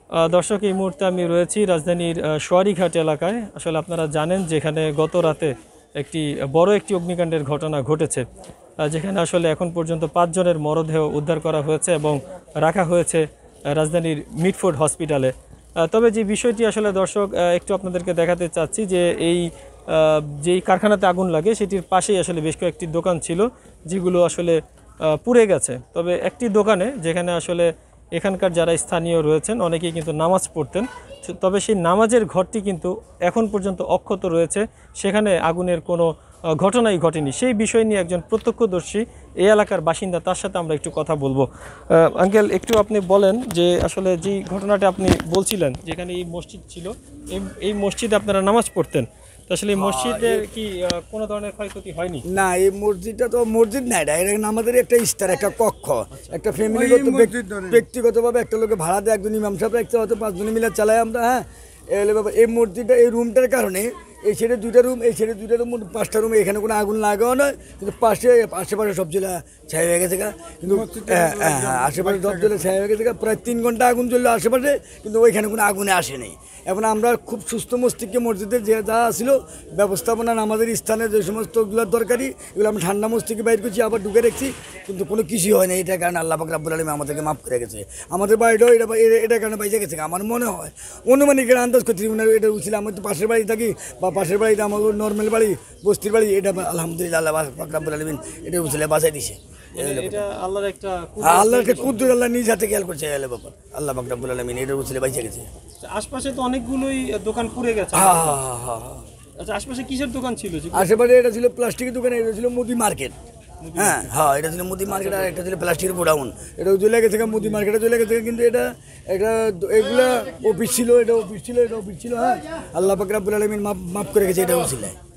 দর্শক, এই মুহূর্তে আমি রয়েছি রাজধানীর সোয়ারি ঘাট এলাকায়। আসলে আপনারা জানেন যেখানে গত রাতে বড় একটি অগ্নিকাণ্ডের ঘটনা ঘটেছে, যেখানে আসলে এখন পর্যন্ত 5 জনের মরদেহ উদ্ধার করা হয়েছে এবং রাখা হয়েছে রাজধানীর মিটফোর্ড হসপিটালে। তবে যে বিষয়টি আসলে দর্শক একটু আপনাদেরকে দেখাতে চাচ্ছি যে যেই কারখানাতে আগুন লাগে সেটির পাশেই আসলে বেশ কয়েকটি দোকান ছিল যেগুলো আসলে পুড়ে গেছে। তবে একটি দোকানে যেখানে আসলে এখানকার যারা স্থানীয় রয়েছেন অনেকেই কিন্তু নামাজ পড়তেন, তবে সেই নামাজের ঘরটি কিন্তু এখন পর্যন্ত অক্ষত রয়েছে, সেখানে আগুনের কোনো ঘটনাই ঘটেনি। সেই বিষয় নিয়ে একজন প্রত্যক্ষদর্শী এই এলাকার বাসিন্দা, তার সাথে আমরা একটু কথা বলবো। আঙ্কেল, একটু আপনি বলেন যে আসলে যেই ঘটনাটা আপনি বলছিলেন যেখানে এই মসজিদ ছিল, এই মসজিদে আপনারা নামাজ পড়তেন, তো আসলে এই মসজিদে কি কোনো ধরনের ক্ষয়ক্ষতি হয়নি? না, এই মসজিদটা তো মসজিদ না, এটা আমাদের একটা ইস্তার, একটা কক্ষ, একটা ফ্যামিলিগত ব্যক্তিগতভাবে একটা লোকে ভাড়া দেয়, একজন ইমাম সাহেব রাখতে, হয়তো 5 জনে মিলে চালাই আমরা। হ্যাঁ, এই মসজিদটা এই রুমটার কারণে, এই ছেড়ে 2টা রুম, এই ছেড়ে 2টা রুম, 5টা রুম, এখানে কোনো আগুন লাগাও নয়, কিন্তু আশেপাশে সব জেলা ছাই হয়ে গেছে। কিন্তু আশেপাশে সব জেলা ছাই হয়ে গেছে, প্রায় 3 ঘন্টা আগুন চললো আশেপাশে, কিন্তু ওইখানে কোনো আগুনে আসেনি। এখন আমরা খুব সুস্থ মস্তিষ্কে মসজিদের যে যা ছিল ব্যবস্থাপনা, আমাদের স্থানে যে সমস্তগুলোর দরকারি, এগুলো আমরা ঠান্ডা মস্তিষ্কে বাইর করছি, আবার ঢুকে রেখেছি, কিন্তু কোনো কিছুই হয় না। এটার কারণে আল্লাহ পাক রব্বুল আলামিন আমাদেরকে মাফ করে গেছে। আমাদের বাড়িটাও এটার কারণে বাইরে গেছে। আমার মনে হয়, অনুমানিক আন্দাজ করছি, এটা উচিত। আমার তো পাশের বাড়ি থাকি, বা পাশের বাড়িতে আমার নর্মাল বাড়ি, বস্তির বাড়ি, এটা আলহামদুলিল্লাহ আল্লাহ পাক রব্বুল আলামিন এটা উচিলে বাঁচাই দিছে। আল্লাহর একটা কুদরত, আল্লাহ নিজ হাতে খেয়াল করছে ব্যাপার। আল্লাহ পাক রব্বুল আলামিন এটা উচিলে বাইচে গেছে। আশপাশে তো অনেকগুলোই দোকান পুড়ে গেছে। আচ্ছা, আশপাশে কিসের দোকান ছিল? আশেপাশে এটা ছিল প্লাস্টিকের দোকান, এটা ছিল মুদি মার্কেট। হ্যাঁ, এটা ছিল মুদি মার্কেট, আর এটা ছিল প্লাস্টিকের গোডাউন। এটা চলে গেছে মুদি মার্কেটে চলে গেছে, কিন্তু এটা এগুলা অফিস ছিল, এটা অফিস ছিল। হ্যাঁ, আল্লাহ পাক রব্বুল আলামিন মাফ করে গেছে, এটা উচিলে।